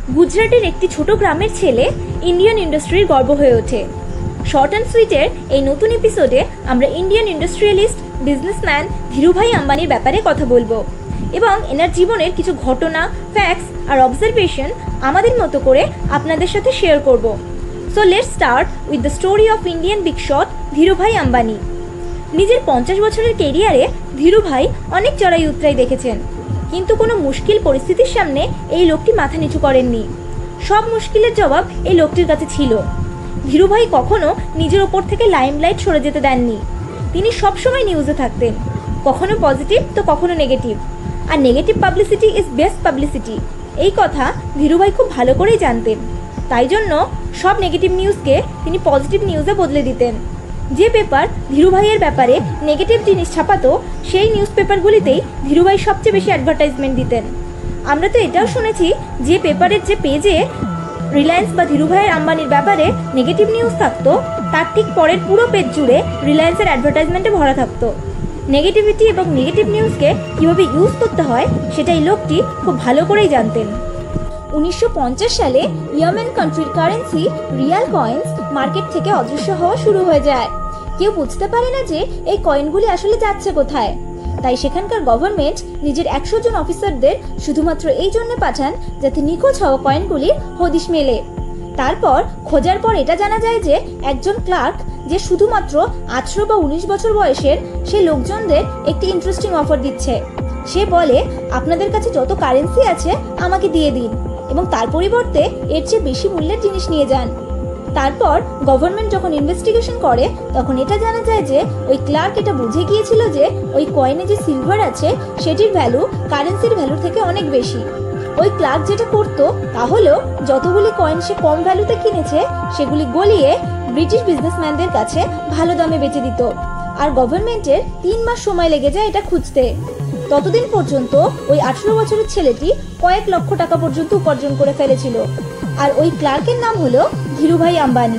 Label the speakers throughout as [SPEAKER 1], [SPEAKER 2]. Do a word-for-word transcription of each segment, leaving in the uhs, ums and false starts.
[SPEAKER 1] গুজরাটের একটি ছোট গ্রামের ছেলে ইন্ডিয়ান ইন্ডাস্ট্রির গর্ব হয়ে ওঠে। শর্ট অ্যান্ড সুইটের এই নতুন এপিসোডে আমরা ইন্ডিয়ান ইন্ডাস্ট্রিয়ালিস্ট বিজনেসম্যান ধীরুভাই আম্বানির ব্যাপারে কথা বলবো এবং এনার জীবনের কিছু ঘটনা, ফ্যাক্টস আর অবজারভেশন আমাদের মতো করে আপনাদের সাথে শেয়ার করব। So let's start with the story of Indian big shot Dhirubhai Ambani. নিজের পঞ্চাশ বছরের কেরিয়ারে ধীরুভাই অনেক চড়াই উতরাই দেখেছেন, কিন্তু কোনো মুশকিল পরিস্থিতির সামনে এই লোকটি মাথা নিচু করেননি। সব মুশকিলের জবাব এই লোকটির কাছে ছিল। ধীরুভাই কখনো নিজের ওপর থেকে লাইমলাইট সরে যেতে দেননি। তিনি সবসময় নিউজে থাকতেন, কখনো পজিটিভ তো কখনো নেগেটিভ। আর negative publicity is best publicity, এই কথা ধীরুভাই খুব ভালো করেই জানতেন। তাই জন্য সব নেগেটিভ নিউজকে তিনি পজিটিভ নিউজে বদলে দিতেন। যে পেপার ধীরুভাইয়ের ব্যাপারে নেগেটিভ জিনিস ছাপাতো, সেই নিউজ পেপারগুলিতেই ধীরুভাই সবচেয়ে বেশি অ্যাডভার্টাইজমেন্ট দিতেন। আমরা তো এটাও শুনেছি যে পেপারের যে পেজে রিলায়েন্স বা ধীরুভাই আম্বানির ব্যাপারে নেগেটিভ নিউজ থাকতো, তার ঠিক পরের পুরো পেজ জুড়ে রিলায়েন্সের অ্যাডভার্টাইজমেন্টে ভরা থাকতো। নেগেটিভিটি এবং নেগেটিভ নিউজকে কীভাবে ইউজ করতে হয় সেটা এই লোকটি খুব ভালো করেই জানতেন। উনিশশো পঞ্চাশ সালে ইয়েমেন কান্ট্রির কারেন্সি রিয়াল কয়েন্স মার্কেট থেকে অদৃশ্য হওয়া শুরু হয়ে যায়। কেউ বুঝতে পারে না যে এই কয়েনগুলি আসলে যাচ্ছে কোথায়। তাই সেখানকার গভর্নমেন্ট নিজের একশো জন অফিসারদের শুধুমাত্র এই জন্য পাঠান যাতে নিখোঁজ হওয়া কয়েনগুলির হদিশ মেলে। তারপর খোঁজার পর এটা জানা যায় যে একজন ক্লার্ক, যে শুধুমাত্র আঠারো বা উনিশ বছর বয়সের, সে লোকজনদের একটি ইন্টারেস্টিং অফার দিচ্ছে। সে বলে, আপনাদের কাছে যত কারেন্সি আছে আমাকে দিয়ে দিন এবং তার পরিবর্তে এর চেয়ে বেশি মূল্যের জিনিস নিয়ে যান। তারপর গভর্নমেন্ট যখন ইনভেস্টিগেশন করে তখন এটা জানা যায় যে ওই ক্লার্ক এটা বুঝে গিয়েছিল যে ওই কয়েনে যে সিলভার আছে সেটির ভ্যালু কারেন্সির ভ্যালু থেকে অনেক বেশি। ওই ক্লার্ক যেটা করতো তা হলো যতগুলি কয়েন সে কম ভ্যালুতে কিনেছে সেগুলি গলিয়ে ব্রিটিশ বিজনেসম্যানদের কাছে ভালো দামে বেচে দিত। আর গভর্নমেন্টের তিন মাস সময় লেগে যায় এটা খুঁজতে। ততদিন পর্যন্ত ওই আঠারো বছরের ছেলেটি কয়েক লক্ষ টাকা পর্যন্ত উপার্জন করে ফেলেছিল। আর ওই ক্লার্কের নাম হলো ধীরুভাই আম্বানি।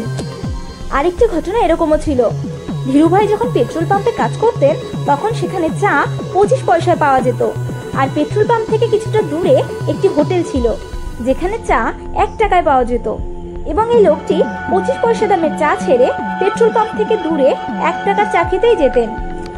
[SPEAKER 1] আরেকটি ঘটনা এরকমও ছিল। ধীরুভাই যখন পেট্রোল পাম্পে কাজ করতেন তখন সেখানে চা পঁচিশ পয়সায় পাওয়া যেত। আর পেট্রোল পাম্প থেকে কিছুটা দূরে একটি হোটেল ছিল যেখানে চা এক টাকায় পাওয়া যেত। এবং এই লোকটি পঁচিশ পয়সা দামের চা ছেড়ে পেট্রোল পাম্প থেকে দূরে এক টাকার চা খেতেই যেতেন।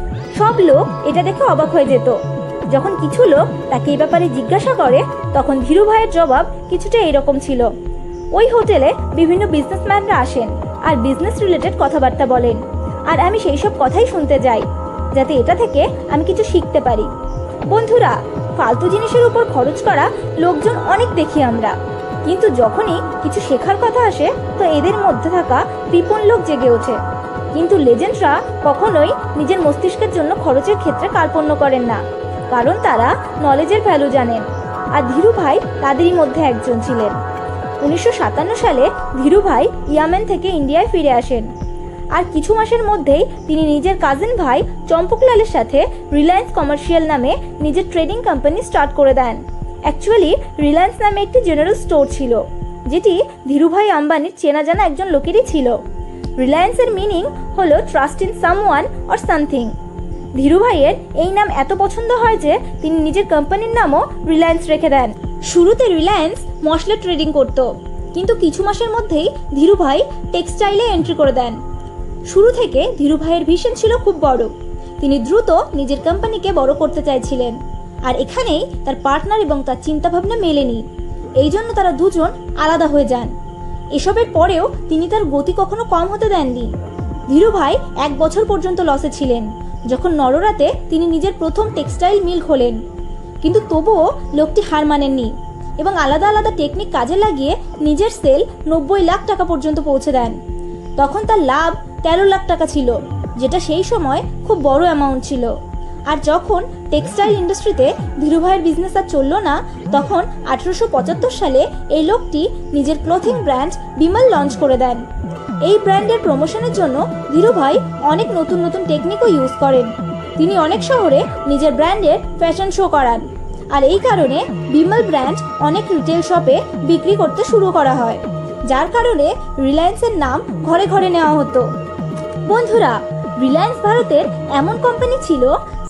[SPEAKER 1] সব লোক এটা দেখে অবাক হয়ে যেত। যখন কিছু লোক তাকে এই ব্যাপারে জিজ্ঞাসা করে তখন ধীরুভাইয়ের জবাব কিছুটা এরকম ছিল, ওই হোটেলে বিভিন্ন বিজনেসম্যানরা আসেন আর বিজনেস রিলেটেড কথাবার্তা বলেন, আর আমি সেই সব কথাই শুনতে যাই যাতে এটা থেকে আমি কিছু শিখতে পারি। বন্ধুরা, ফালতু জিনিসের উপর খরচ করা লোকজন অনেক দেখি আমরা, কিন্তু যখনই কিছু শেখার কথা আসে তো এদের মধ্যে থাকা কৃপণ লোক জেগে ওঠে। কিন্তু লেজেন্ডরা কখনোই নিজের মস্তিষ্কের জন্য খরচের ক্ষেত্রে কার্পণ্য করেন না, কারণ তারা নলেজের ভ্যালু জানেন। আর ধীরুভাই তাদেরই মধ্যে একজন ছিলেন। উনিশশো সাতান্ন সালে ধীরুভাই ইয়েমেন থেকে ইন্ডিয়ায় ফিরে আসেন। আর কিছু মাসের মধ্যেই তিনি নিজের কাজিন ভাই চম্পকলালের সাথে রিলায়েন্স কমার্শিয়াল নামে নিজের ট্রেডিং কোম্পানি স্টার্ট করে দেন। অ্যাকচুয়ালি রিলায়েন্স নামে একটি জেনারেল স্টোর ছিল, যেটি ধীরুভাই আম্বানির চেনা জানা একজন লোকেরই ছিল। রিলায়েন্সের মিনিং হলো trust in someone or something. ধীরুভাইয়ের এই নাম এত পছন্দ হয় যে তিনি নিজের কোম্পানির নামও রিলায়েন্স রেখে দেন। শুরুতে রিলায়েন্স মশলা ট্রেডিং করত, কিন্তু কিছু মাসের মধ্যেই ধীরুভাই টেক্সটাইলে এন্ট্রি করে দেন। শুরু থেকে ধীরুভাইয়ের ভিশন ছিল খুব বড়। তিনি দ্রুত নিজের কোম্পানিকে বড় করতে চাইছিলেন, আর এখানেই তার পার্টনার এবং তার চিন্তাভাবনা মেলেনি। এই জন্য তারা দুজন আলাদা হয়ে যান। এসবের পরেও তিনি তার গতি কখনো কম হতে দেননি। ধীরুভাই এক বছর পর্যন্ত লসে ছিলেন যখন নররাতে তিনি নিজের প্রথম টেক্সটাইল মিল খোলেন, কিন্তু তবুও লোকটি হার মানেননি এবং আলাদা আলাদা টেকনিক কাজে লাগিয়ে নিজের সেল নব্বই লাখ টাকা পর্যন্ত পৌঁছে দেন। তখন তার লাভ তেরো লাখ টাকা ছিল, যেটা সেই সময় খুব বড় অ্যামাউন্ট ছিল। আর যখন টেক্সটাইল ইন্ডাস্ট্রিতে ধীরুভাইয়ের বিজনেস আর চলল না, তখন আঠারোশো পঁচাত্তর সালে এই লোকটি নিজের ক্লোথিং ব্র্যান্ড বিমল লঞ্চ করে দেন। এই ব্র্যান্ডের প্রমোশনের জন্য ধীরুভাই অনেক নতুন নতুন টেকনিকও ইউজ করেন। তিনি অনেক শহরে নিজের ব্র্যান্ডের ফ্যাশন শো করান, আর এই কারণে বিমল ব্র্যান্ড অনেক রিটেল শপে বিক্রি করতে শুরু করা হয়, যার কারণে রিলায়েন্সের নাম ঘরে ঘরে নেওয়া হতো। বন্ধুরা, রিলায়েন্স ভারতের এমন কোম্পানি ছিল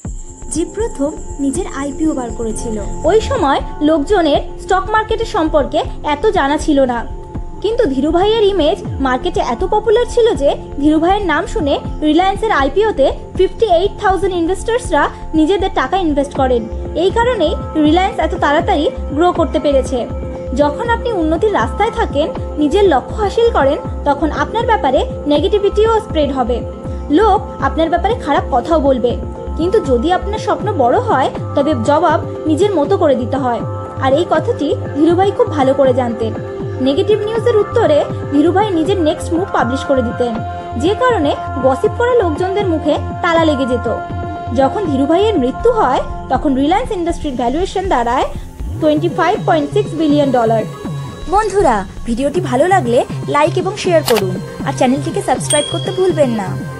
[SPEAKER 2] যে প্রথম নিজের আইপিও বার করেছিল।
[SPEAKER 1] ওই সময় লোকজনের স্টক মার্কেটের সম্পর্কে এত জানা ছিল না, কিন্তু ধীরুভাইয়ের ইমেজ মার্কেটে এত পপুলার ছিল যে ধীরুভাইয়ের নাম শুনে রিলায়েন্সের আইপিওতে ফিফটি এইট থাউজেন্ড ইনভেস্টার্সরা নিজেদের টাকা ইনভেস্ট করেন। এই কারণেই রিলায়েন্স এত তাড়াতাড়ি গ্রো করতে পেরেছে। যখন আপনি উন্নতির রাস্তায় থাকেন, নিজের লক্ষ্য হাসিল করেন, তখন আপনার ব্যাপারে নেগেটিভিটিও স্প্রেড হবে। লোক আপনার ব্যাপারে খারাপ কথাও বলবে, কিন্তু যদি আপনার স্বপ্ন বড় হয় তবে জবাব নিজের মতো করে দিতে হয়। আর এই কথাটি ধীরুভাই খুব ভালো করে জানতেন। নেগেটিভ নিউজের উত্তরে ধীরুভাই নিজের নেক্সট মুভ পাবলিশ করে দিতেন, যে কারণে গসিপ করা লোকজনদের মুখে তালা লেগে যেত। যখন ধীরুভাইয়ের মৃত্যু হয় তখন রিলায়েন্স ইন্ডাস্ট্রির ভ্যালুয়েশন দাঁড়ায় twenty five point six billion dollar.
[SPEAKER 2] বন্ধুরা, ভিডিওটি ভালো লাগলে লাইক এবং শেয়ার করুন আর চ্যানেলটিকে সাবস্ক্রাইব করতে ভুলবেন না।